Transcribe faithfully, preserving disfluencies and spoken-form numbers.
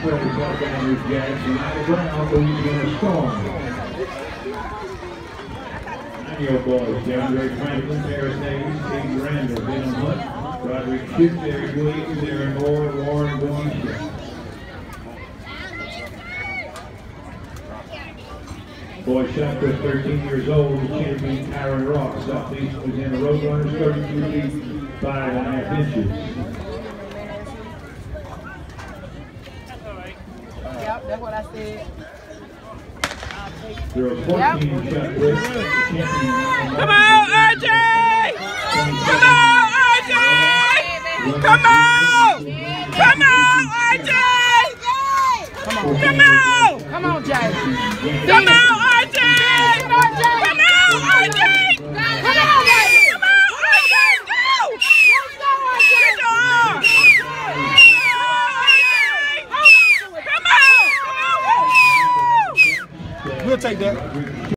Central South Andrews Jazz, United Brown, Louisiana Storm. Nine-year-old boys, DeAndre Franklin, Paris Davies, Katie Randall, Ben Hunt, Roderick Chip, Derek Williams, Aaron Moore, Warren Boyce. Boys shot to thirteen years old, the champion Kyron Ross, Southeast Louisiana Roadrunners, thirty-two feet, five and a half inches. Yep, that's what I said. Girls fourteen yep. Shot with the champion. Come on, R J! Come on, R J! Come on! Come on, R J! Come on, Come on! Come on, Jay. Come on, R J! Come on, R J! Come on, R J! Come on, R J! Go! Let's go, R J! Good job! Come on! Come on! We'll take that.